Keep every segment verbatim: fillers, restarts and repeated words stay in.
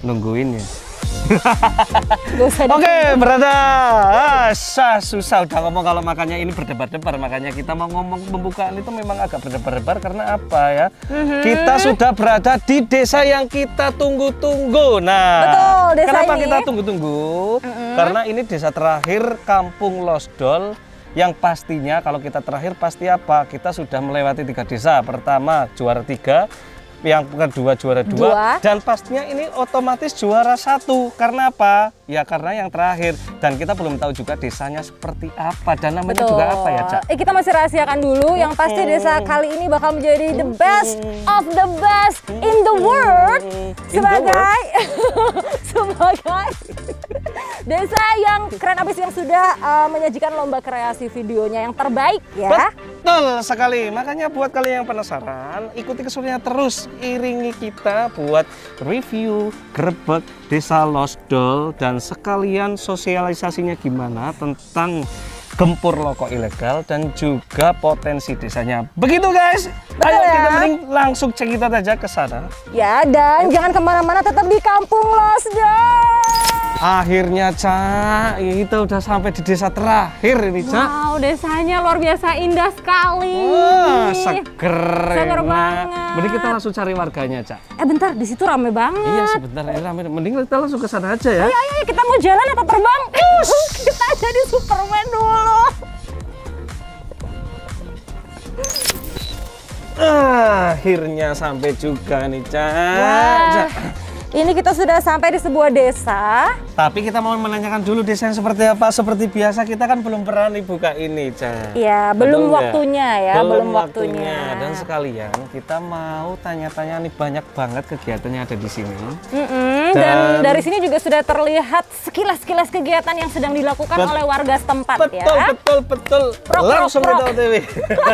nungguin ya. Oke, berada ah, susah, susah udah ngomong kalau makanya ini berdebar-debar, makanya kita mau ngomong pembukaan itu memang agak berdebar-debar karena apa ya? Mm-hmm. Kita sudah berada di desa yang kita tunggu-tunggu. Nah, betul, desa kenapa ini kita tunggu-tunggu? Mm-hmm. Karena ini desa terakhir Kampung Losdol. Yang pastinya kalau kita terakhir pasti apa? Kita sudah melewati tiga desa. Pertama juara tiga, yang kedua juara dua, dua, dan pastinya ini otomatis juara satu. Karena apa? Ya karena yang terakhir, dan kita belum tahu juga desanya seperti apa dan namanya Betul. juga apa ya, Cak? Eh, kita masih rahasiakan dulu. Yang pasti desa kali ini bakal menjadi the best of the best in the world sebagai sebagai desa yang keren abis yang sudah uh, menyajikan lomba kreasi videonya yang terbaik ya. Betul sekali. Makanya buat kalian yang penasaran, ikuti keseruannya terus, iringi kita buat review grebek desa Losdol dan sekalian sosialisasinya gimana tentang gempur rokok ilegal dan juga potensi desanya. Begitu guys. Betul Ayo ya? kita mending langsung cek kita aja ke sana. Ya, dan jangan kemana-mana, tetap di Kampung Losdol. Akhirnya, Cak, kita udah sampai di desa terakhir ini, Cak. Wow, desanya luar biasa indah sekali. Wah, seger. Seger enak. banget. Mending kita langsung cari warganya, Cak. Eh bentar, di situ rame banget. Iya, sebentar ini rame. Mending kita langsung ke sana aja ya. Ayo, ayo, kita mau jalan atau terbang? Kita jadi Superman dulu. Akhirnya sampai juga nih, Cak. Wah. Ini kita sudah sampai di sebuah desa. Tapi kita mau menanyakan dulu desanya seperti apa. Seperti biasa kita kan belum berani buka ini, Cak. Iya, belum waktunya ya, belum, belum waktunya. waktunya. Dan sekalian kita mau tanya-tanya nih, banyak banget kegiatannya ada di sini. Mm-mm, dan, dan dari sini juga sudah terlihat sekilas-sekilas kegiatan yang sedang dilakukan bet, oleh warga setempat betul, ya. Betul, betul, betul. Langsung kita O T W.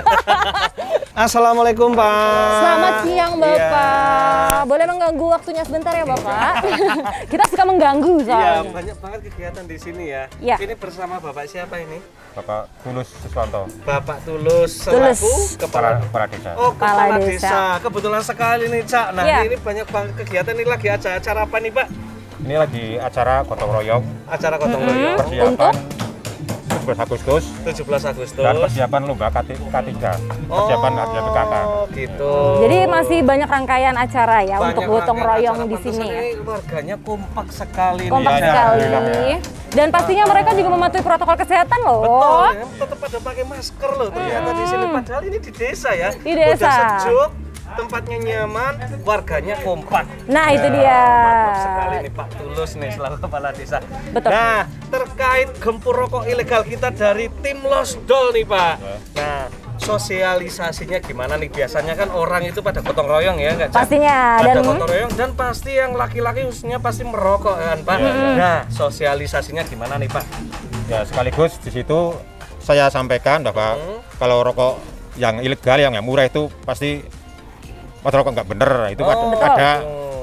Assalamualaikum, Pak. Selamat siang, Bapak. Ya. Boleh mengganggu waktunya sebentar ya, Bapak? Kita suka mengganggu soalnya. Iya, banyak banget kegiatan di sini ya. ya. Ini bersama Bapak siapa ini? Bapak Tulus Siswanto. Bapak Tulus selaku kepala, kepala desa. Oh, kepala, kepala desa. desa. Kebetulan sekali nih, Cak. Nah, ya. ini banyak banget kegiatan. Ini lagi acara, acara apa nih, Pak? Ini lagi acara gotong royong. Acara gotong royong. Mm-hmm. Persiapan tujuh belas Agustus. tujuh belas Agustus. Dan persiapan lomba K tiga. Persiapan oh, P K K. gitu. Jadi masih banyak rangkaian acara ya banyak untuk gotong royong di sini ya. Warganya kompak sekali. Kompak nih. sekali. Ya, ya. Dan pastinya nah, mereka juga mematuhi protokol kesehatan loh. Betul, ya, tetap pada pakai masker loh ternyata hmm. di sini. Padahal ini di desa ya. Di desa. Udah sejuk, tempatnya nyaman, warganya kompak. Nah, itu dia. Mantap sekali nih Pak Tulus nih selaku kepala desa. Betul. Nah, terkait gempur rokok ilegal kita dari tim Losdol nih Pak. Nah, sosialisasinya gimana nih? Biasanya kan orang itu pada gotong royong ya, nggak? Pastinya. Pada dan gotong royong dan pasti yang laki-laki khususnya pasti merokok kan Pak. Ya, ya. Nah, sosialisasinya gimana nih Pak? Ya, sekaligus di situ saya sampaikan bahwa hmm. kalau rokok yang ilegal, yang, yang murah itu pasti motor rokok nggak bener, itu oh, ada, ada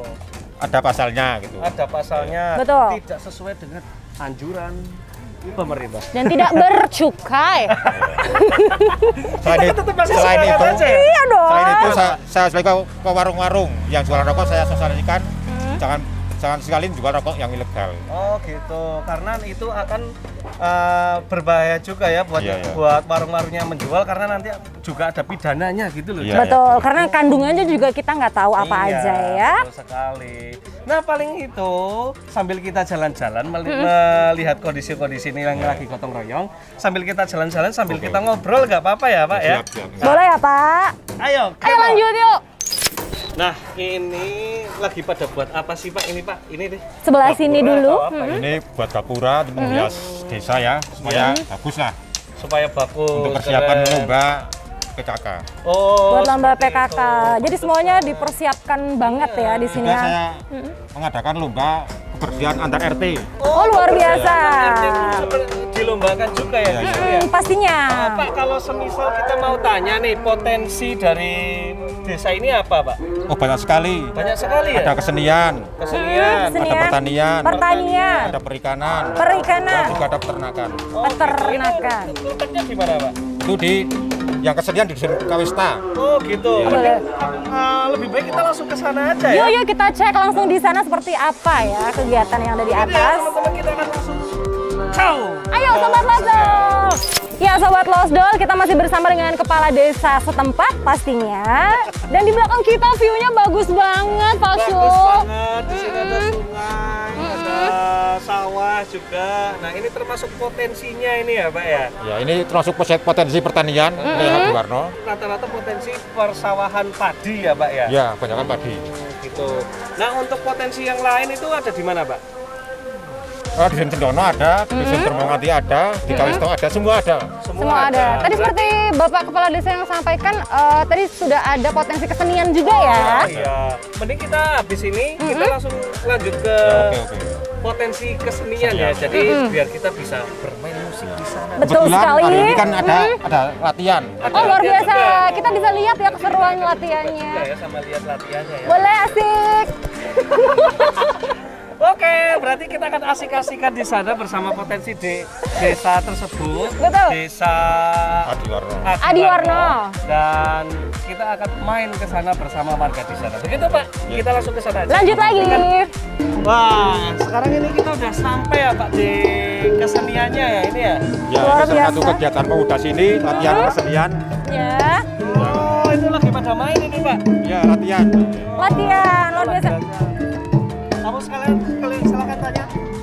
ada pasalnya gitu. Ada pasalnya. Betul. Tidak sesuai dengan anjuran pemerintah. Dan tidak bercukai. selain itu, selain itu, iya dong. Selain itu saya, saya sebagai ke warung-warung yang jualan rokok saya sosialisasikan hmm. jangan jangan sekali jual rokok yang ilegal. Oh gitu, karena itu akan uh, berbahaya juga ya buat iya, iya. buat warung-warungnya menjual karena nanti juga ada pidananya gitu loh. Iya, betul, iya. karena kandungannya juga kita nggak tahu apa iya, aja ya. Betul sekali. Nah paling itu sambil kita jalan-jalan meli hmm. melihat kondisi-kondisi ini yang lagi gotong royong, sambil kita jalan-jalan sambil okay. kita ngobrol nggak apa-apa ya Pak ya? Siap, siap, siap. Boleh ya Pak? Ayo, ayo lanjut yuk. Nah, ini lagi pada buat apa sih Pak? Ini Pak, ini deh. Sebelah sini dulu. Hmm. Ini buat gapura, untuk menghias hmm. desa ya, supaya hmm. bagus lah. Supaya bagus. Untuk persiapan lomba P K K. Oh. Buat lomba P K K. Itu. Jadi semuanya dipersiapkan banget ya di sini. Juga saya hmm. mengadakan lomba kebersihan antar R T. Oh, luar biasa. Dilombakan juga ya, ya, ya. Hmm, pastinya. Uh, Pak, kalau semisal kita mau tanya nih potensi dari desa ini apa, Pak? Oh, banyak sekali. Banyak sekali ya. Ada kesenian, kesenian, hmm, ada pertanian, pertanian, ada perikanan, perikanan, dan juga ada peternakan. Oh, peternakan. Itu letaknya di mana, Pak? Itu di yang kesenian di Dusun Kawista. Oh gitu. Ya. Boleh. Uh, lebih baik kita langsung ke sana aja Yuk, ya. yuk kita cek langsung di sana seperti apa ya kegiatan yang ada di atas. Teman-teman kita akan langsung. Ciao. Ayo Sobat Losdol. Ya Sobat Losdol, kita masih bersama dengan kepala desa setempat pastinya. Dan di belakang kita view-nya bagus banget, Pak Su. Bagus banget. Di sini ada sungai, ada sawah juga. Nah ini termasuk potensinya ini ya Pak ya. Ya ini termasuk potensi pertanian Desa Adiwarno. Rata-rata potensi persawahan padi ya Pak ya. Ya, kebanyakan padi. Gitu. Nah untuk potensi yang lain itu ada di mana Pak? Oh, di Dusun Cendono ada, di Dusun Termongati ada, di Kawisto ada, semua ada. Semua ada. Tadi seperti Bapak Kepala Desa yang sampaikan, uh, tadi sudah ada potensi kesenian juga ya. Oh, iya. Mending kita habis ini kita langsung lanjut ke Ya, oke, oke. potensi kesenian ya. Jadi biar kita bisa bermain musik di sana. Betul Kebetulan sekali. hari ini kan ada ada latihan. Oh luar latihan biasa, juga. kita bisa lihat ya keseruan latihannya. Juga ya sama lihat latihannya ya. Boleh asik. Oke, berarti kita akan asik-asikan di sana bersama potensi de desa tersebut. Betul. Desa Adiwarno. Adiwarno. Dan kita akan main ke sana bersama warga di sana. Begitu Pak? Kita langsung ke sana aja. Lanjut lagi. Wah, sekarang ini kita udah sampai ya Pak di keseniannya ya ini ya. Ya, Luar ini salah satu biasa. kegiatan pemuda sini, latihan kesenian. Ya, Oh, itu lagi pada main ini Pak. Ya, latihan. latihan luar biasa. Kamu sekalian, kalian silakan tanya.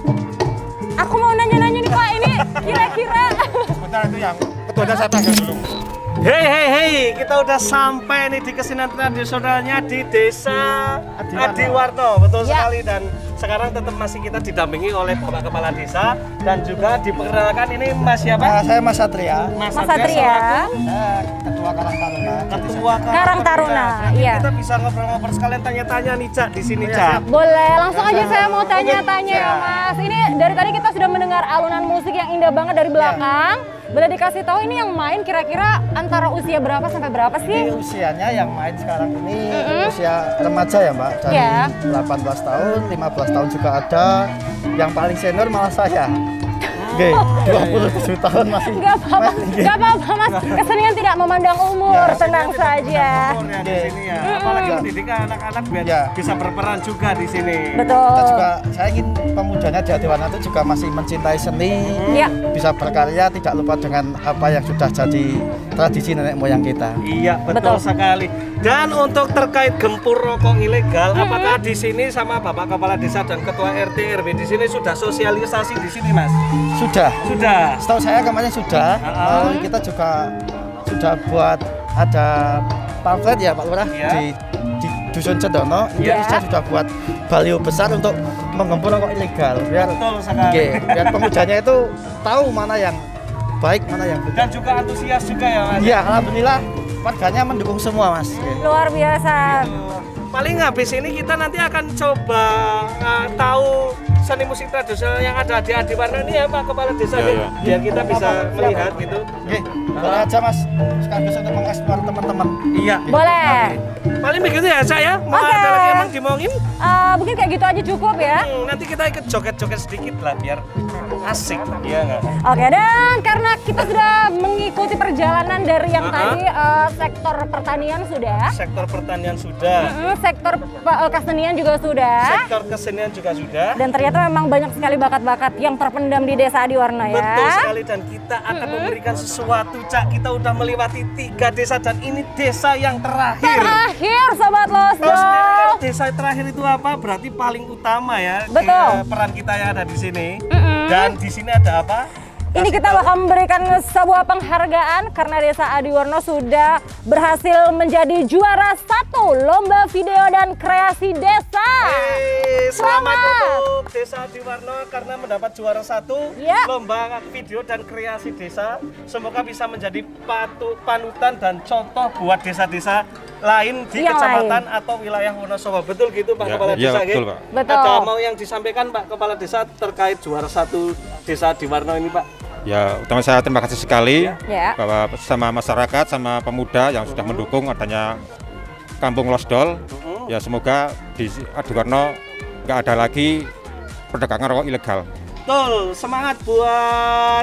Aku mau nanya-nanya nih Pak, ini kira-kira. Sebentar itu yang ketuanya saya panggil dulu. Hei hei hei, kita udah sampai nih di kesenian tradisionalnya di Desa Adiwarno. Adiwarno, betul Ya. sekali. Dan sekarang tetap masih kita didampingi oleh Bapak Kepala Desa dan juga diperkenalkan ini Mas siapa? Ah, saya Mas Satria, Mas Satria. saya Ketua Karang Taruna. Ketua Karang Taruna, Nanti iya. Kita bisa ngobrol-ngobrol sekalian tanya-tanya nih Cak di sini Cak. Boleh, langsung aja saya mau tanya-tanya ya Mas. Ini dari tadi kita sudah mendengar alunan musik yang indah banget dari belakang. Boleh dikasih tahu ini yang main kira-kira antara usia berapa sampai berapa Ini sih? usianya yang main sekarang ini usia remaja ya Mbak, dari Iya. delapan belas tahun, lima belas tahun juga ada. Yang paling senior malah saya. Oke, dua puluh tujuh tahun masih. Gak apa-apa, gak apa-apa Mas. Kesenian tidak memandang umur, Ya, tenang saja. Umur ya di sini ya. Apalagi pendidikan anak-anak biar Ya. bisa berperan juga di sini. Betul. Kita juga, saya ingin pemudanya di Adiwarno itu juga masih mencintai seni, Ya. bisa berkarya, tidak lupa dengan apa yang sudah jadi tradisi nenek moyang kita. Iya, betul, Betul. sekali. Dan untuk terkait gempur rokok ilegal, apakah di sini sama Bapak Kepala Desa dan Ketua R T R W di sini sudah sosialisasi di sini, Mas? Sudah. Sudah. Setahu saya kemarin sudah, Ah. lalu kita juga sudah buat ada pamflet ya Pak Lurah Ya. di, di Dusun Cendono. Ya. Indonesia sudah buat baliho besar untuk menggempur rokok ilegal biar, Betul sekali. Oke, biar pemudanya itu tahu mana yang baik, mana yang benar. Dan juga antusias juga ya, Mas? Iya, alhamdulillah warganya mendukung semua Mas. Oke. Luar biasa. Paling habis ini kita nanti akan coba uh, tahu seni musik tradisional yang ada di Adiwarno ini ya Pak Kepala Desa, Iya, nih. iya. Biar kita bisa melihat gitu. Oke, boleh aja Mas. Sekaligus untuk mengeksplor teman-teman. Iya. Boleh. Paling begitu ya saya. Mau Oke. ada lagi emang dimongin? Eh, mungkin kayak gitu aja cukup ya. Hmm, nanti kita ikut joget-joget sedikit lah biar asik, iya nggak? Oke, dan karena kita sudah mengikuti perjalanan dari yang Uh-huh. tadi eh, sektor pertanian sudah, Sektor pertanian sudah, mm, sektor eh, kesenian juga sudah, sektor kesenian juga sudah. dan ternyata memang banyak sekali bakat-bakat yang terpendam di Desa Adiwarno ya. Betul sekali, dan kita akan memberikan sesuatu, Cak. Kita udah melewati tiga desa dan ini desa yang terakhir. Terakhir Sobat Terus Losdol. desa terakhir itu apa? Berarti paling utama ya. Betul. eh, peran kita yang ada di sini. Mm-mm. Dan di sini ada apa? Ini Kasih kita tahu. bakal memberikan sebuah penghargaan karena Desa Adiwarno sudah berhasil menjadi juara satu lomba video dan kreasi desa. Eh, selamat Selamat. untuk Desa Adiwarno karena mendapat juara satu Ya. lomba video dan kreasi desa. Semoga bisa menjadi patu, panutan dan contoh buat desa-desa lain di Yang kecamatan atau wilayah Wonosobo. Betul gitu Pak Ya, Kepala iya, Desa? betul, Ge? Pak. Betul. Ada mau yang disampaikan Pak Kepala Desa terkait juara satu Desa Adiwarno ini Pak? Ya, utama saya terima kasih sekali Ya. bahwa sama masyarakat, sama pemuda yang sudah mendukung adanya Kampung Losdol. Ya, semoga di Adiwarno nggak ada lagi perdagangan rokok ilegal. Betul, semangat buat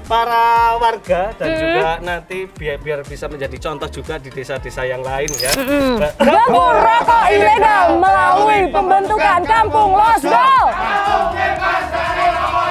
para warga dan mm. juga nanti biar biar bisa menjadi contoh juga di desa-desa yang lain ya. Gabung rokok ilegal melalui pembentukan Kampung Losdol.